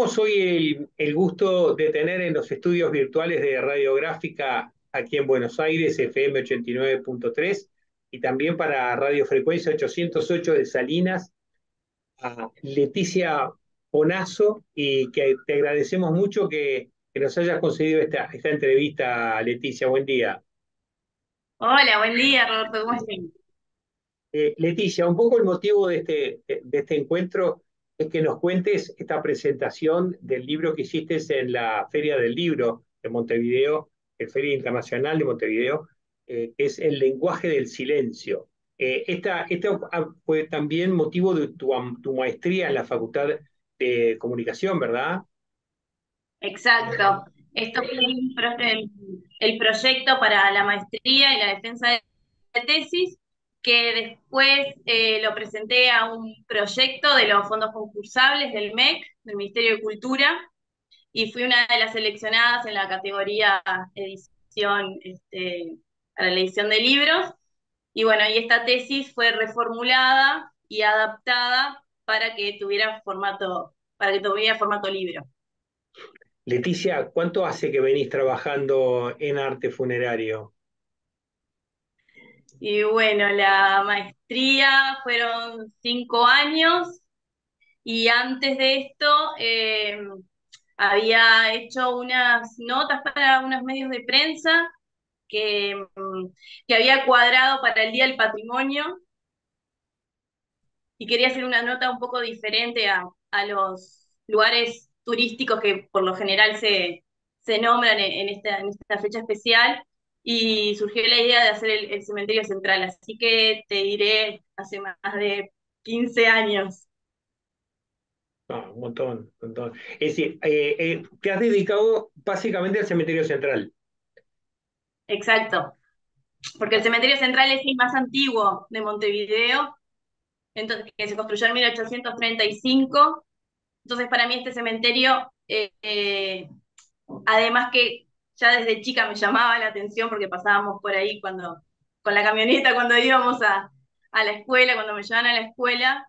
Tenemos hoy el gusto de tener en los estudios virtuales de Radiográfica aquí en Buenos Aires, FM 89.3, y también para Radio Frecuencia 808 de Salinas, a Leticia Bonazo, y que te agradecemos mucho que nos hayas concedido esta entrevista, Leticia. Buen día. Hola, buen día, Roberto, ¿cómo estás? Leticia, un poco el motivo de este encuentro es que nos cuentes esta presentación del libro que hiciste en la Feria del Libro de Montevideo, el Feria Internacional de Montevideo, que es El lenguaje del silencio. Esta fue también motivo de tu maestría en la Facultad de Comunicación, ¿verdad? Exacto. Esto fue el proyecto para la maestría y la defensa de tesis, que después lo presenté a un proyecto de los fondos concursables del MEC, del Ministerio de Cultura, y fui una de las seleccionadas en la categoría edición, para la edición de libros. Y bueno, y esta tesis fue reformulada y adaptada para que tuviera formato libro. Leticia, ¿cuánto hace que venís trabajando en arte funerario? Y bueno, la maestría fueron 5 años y antes de esto había hecho unas notas para unos medios de prensa que había cuadrado para el Día del Patrimonio y quería hacer una nota un poco diferente a los lugares turísticos que por lo general se nombran en esta fecha especial, y surgió la idea de hacer el cementerio central, así que te diré hace más de 15 años. Ah, un montón, un montón. Es decir, te has dedicado básicamente al cementerio central. Exacto, porque el cementerio central es el más antiguo de Montevideo, entonces, que se construyó en 1835. Entonces para mí este cementerio, además que ya desde chica me llamaba la atención porque pasábamos por ahí con la camioneta cuando íbamos a la escuela, cuando me llevaban a la escuela,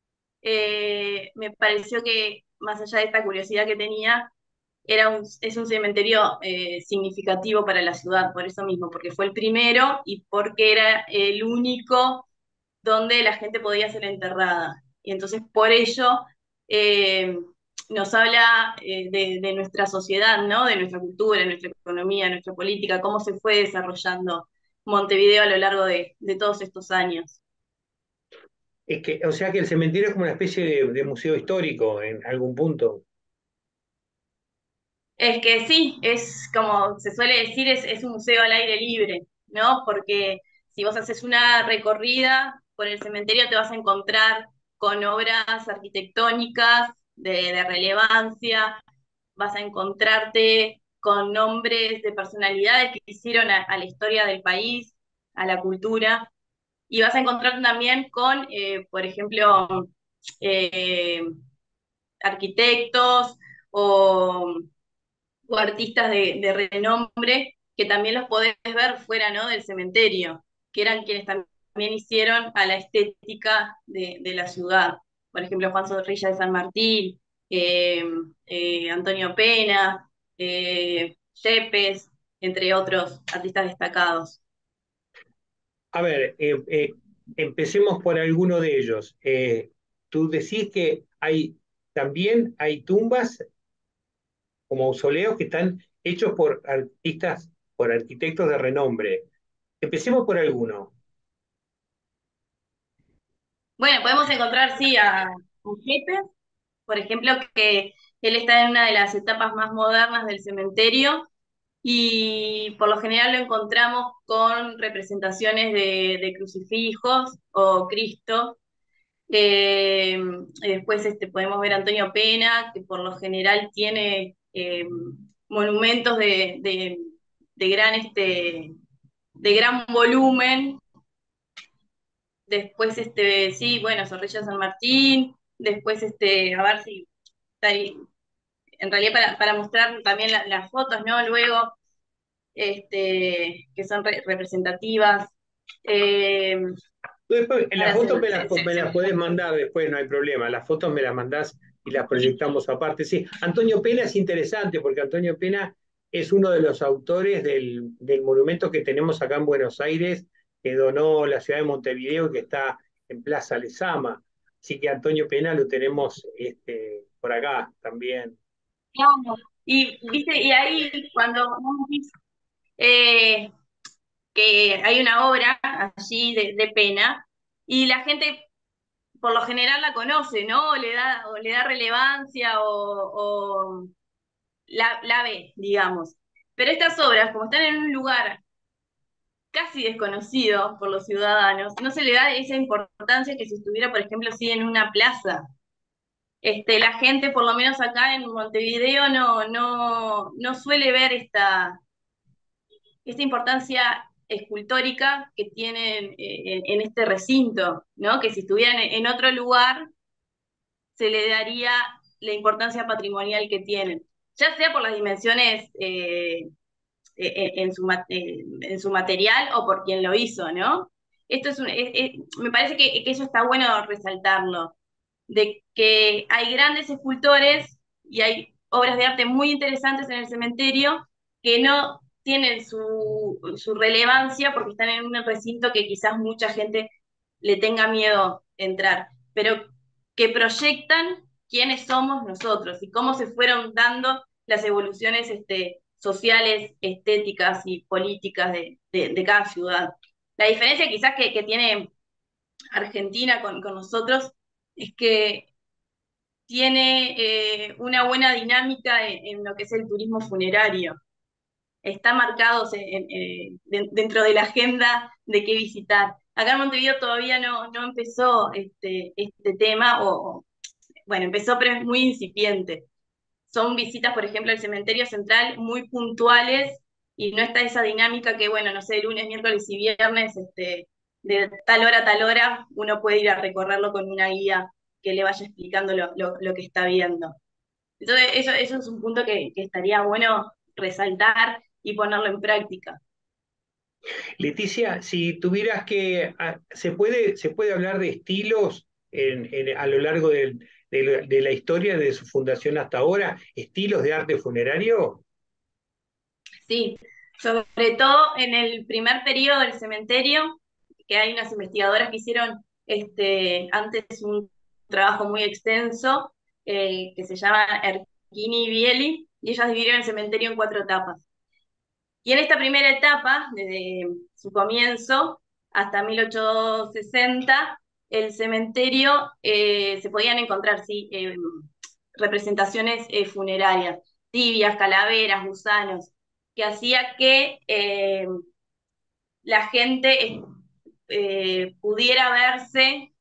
me pareció que más allá de esta curiosidad que tenía, es un cementerio significativo para la ciudad, por eso mismo, porque fue el primero y porque era el único donde la gente podía ser enterrada. Y entonces por ello eh, nos habla de nuestra sociedad, ¿no? De nuestra cultura, nuestra economía, nuestra política, cómo se fue desarrollando Montevideo a lo largo de todos estos años. Es que, o sea que el cementerio es como una especie de museo histórico en algún punto. Es que sí, es como se suele decir, es un museo al aire libre, ¿no? Porque si vos haces una recorrida por el cementerio te vas a encontrar con obras arquitectónicas de relevancia, vas a encontrarte con nombres de personalidades que hicieron a la historia del país, a la cultura, y vas a encontrar también con, por ejemplo, eh, arquitectos o o artistas de renombre que también los podés ver fuera, ¿no? Del cementerio, que eran quienes también hicieron a la estética de la ciudad. Por ejemplo, Juan Zorrilla de San Martín, eh, Antonio Pena, Yepes, entre otros artistas destacados. A ver, empecemos por alguno de ellos. Tú decís que también hay tumbas o mausoleos que están hechos por artistas, por arquitectos de renombre. Empecemos por alguno. Bueno, podemos encontrar, sí, a Yepes, por ejemplo, que él está en una de las etapas más modernas del cementerio, y por lo general lo encontramos con representaciones de crucifijos o Cristo. Después podemos ver a Antonio Pena, que por lo general tiene monumentos de gran, de gran volumen. Después, sí, bueno, Zorrilla San Martín. Después, a ver si está ahí. En realidad para mostrar también las fotos, ¿no? Luego, que son representativas. Eh, Después, en las Ahora fotos se me me las podés fue. mandar después, no hay problema. Las fotos me las mandás y las proyectamos aparte. Sí, Antonio Pena es interesante porque Antonio Pena es uno de los autores del monumento que tenemos acá en Buenos Aires, que donó la ciudad de Montevideo, que está en Plaza Lezama. Así que Antonio Pena lo tenemos por acá también. Claro. Y viste, y ahí cuando vos decís, eh, que hay una obra allí de Pena, y la gente por lo general la conoce, ¿no? O le da relevancia o la ve, digamos. Pero estas obras, como están en un lugar casi desconocido por los ciudadanos, no se le da esa importancia que si estuviera, por ejemplo, así en una plaza. La gente, por lo menos acá en Montevideo, no suele ver esta importancia escultórica que tienen en este recinto, ¿no? Que si estuvieran en otro lugar, se le daría la importancia patrimonial que tienen, ya sea por las dimensiones en su material o por quien lo hizo, ¿no? Esto me parece que eso está bueno resaltarlo, de que hay grandes escultores y hay obras de arte muy interesantes en el cementerio que no tienen su relevancia porque están en un recinto que quizás mucha gente le tenga miedo entrar, pero que proyectan quiénes somos nosotros y cómo se fueron dando las evoluciones sociales, estéticas y políticas de cada ciudad. La diferencia quizás que tiene Argentina con nosotros es que tiene una buena dinámica en lo que es el turismo funerario. Está marcado dentro de la agenda de qué visitar. Acá en Montevideo todavía no empezó este tema, bueno, empezó pero es muy incipiente. Son visitas, por ejemplo, al cementerio central muy puntuales y no está esa dinámica que, bueno, no sé, lunes, miércoles y viernes, de tal hora a tal hora, uno puede ir a recorrerlo con una guía que le vaya explicando lo que está viendo. Entonces, eso es un punto que estaría bueno resaltar y ponerlo en práctica. Leticia, si tuvieras ¿se puede hablar de estilos a lo largo de la historia de su fundación hasta ahora? ¿Estilos de arte funerario? Sí, sobre todo en el primer periodo del cementerio, que hay unas investigadoras que hicieron antes un trabajo muy extenso que se llama Erquini y Bieli, y ellas dividieron el cementerio en cuatro etapas. Y en esta primera etapa, desde su comienzo hasta 1860, el cementerio se podían encontrar, sí, representaciones funerarias, tibias, calaveras, gusanos, que hacía que la gente pudiera verse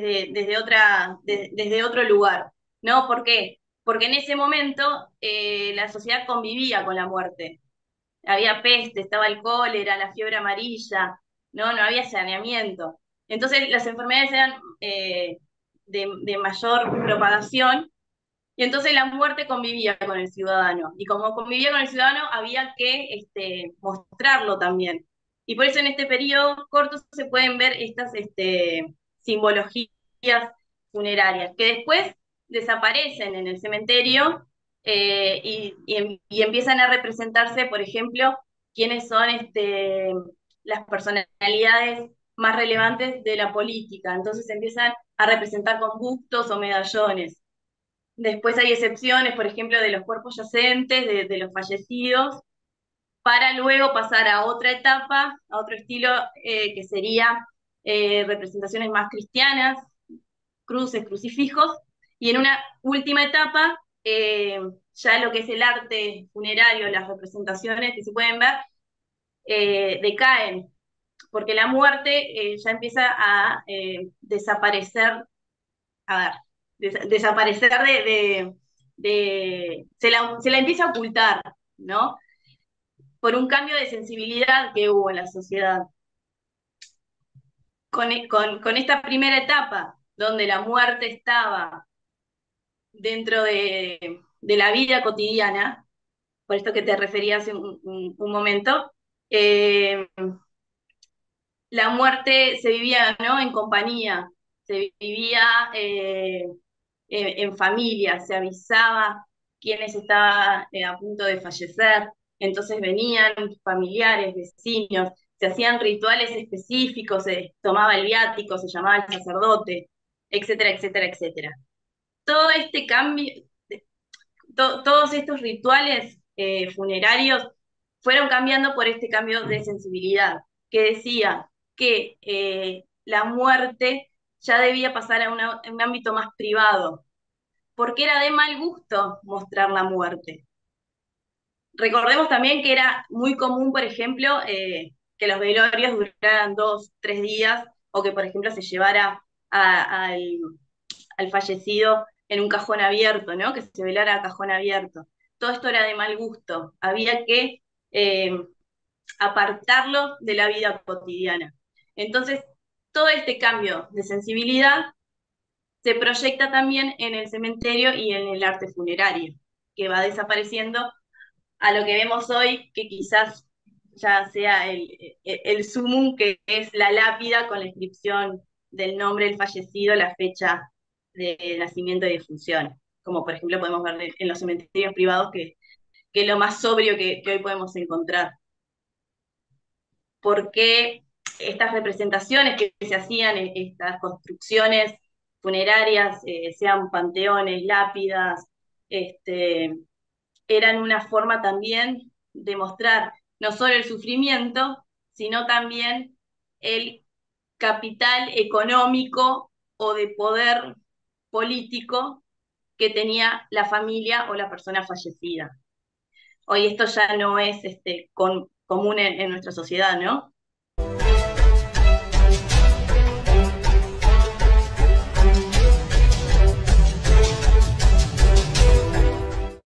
desde otro lugar, ¿no? ¿Por qué? Porque en ese momento la sociedad convivía con la muerte. Había peste, estaba el cólera, la fiebre amarilla, no había saneamiento. Entonces las enfermedades eran de mayor propagación y entonces la muerte convivía con el ciudadano. Y como convivía con el ciudadano, había que mostrarlo también. Y por eso en este periodo corto se pueden ver estas simbologías funerarias, que después desaparecen en el cementerio y empiezan a representarse, por ejemplo, quiénes son las personalidades más relevantes de la política. Entonces se empiezan a representar con bustos o medallones. Después hay excepciones, por ejemplo, de los cuerpos yacentes, de los fallecidos, para luego pasar a otra etapa, a otro estilo que sería representaciones más cristianas, cruces, crucifijos, y en una última etapa, ya lo que es el arte funerario, las representaciones que se pueden ver, decaen, porque la muerte ya empieza a desaparecer, a ver, desaparecer se la empieza a ocultar, ¿no? Por un cambio de sensibilidad que hubo en la sociedad. Con esta primera etapa, donde la muerte estaba dentro de la vida cotidiana, por esto que te refería hace un momento, eh, la muerte se vivía, ¿no?, en compañía, se vivía en familia, se avisaba quiénes estaban a punto de fallecer, entonces venían familiares, vecinos, se hacían rituales específicos, se tomaba el viático, se llamaba el sacerdote, etcétera, etcétera, etcétera. Todo este cambio, todos estos rituales funerarios fueron cambiando por este cambio de sensibilidad, que decía que la muerte ya debía pasar a un ámbito más privado, porque era de mal gusto mostrar la muerte. Recordemos también que era muy común, por ejemplo, que los velorios duraran 2, 3 días, o que, por ejemplo, se llevara al fallecido en un cajón abierto, ¿no? Que se velara a cajón abierto. Todo esto era de mal gusto. Había que eh, apartarlo de la vida cotidiana. Entonces, todo este cambio de sensibilidad se proyecta también en el cementerio y en el arte funerario, que va desapareciendo a lo que vemos hoy, que quizás ya sea el sumum, que es la lápida con la inscripción del nombre del fallecido, la fecha de nacimiento y defunción, como por ejemplo podemos ver en los cementerios privados, que es lo más sobrio que hoy podemos encontrar. Porque estas representaciones que se hacían, estas construcciones funerarias, sean panteones, lápidas, este, eran una forma también de mostrar no solo el sufrimiento, sino también el capital económico o de poder político que tenía la familia o la persona fallecida. Hoy esto ya no es común en nuestra sociedad, ¿no?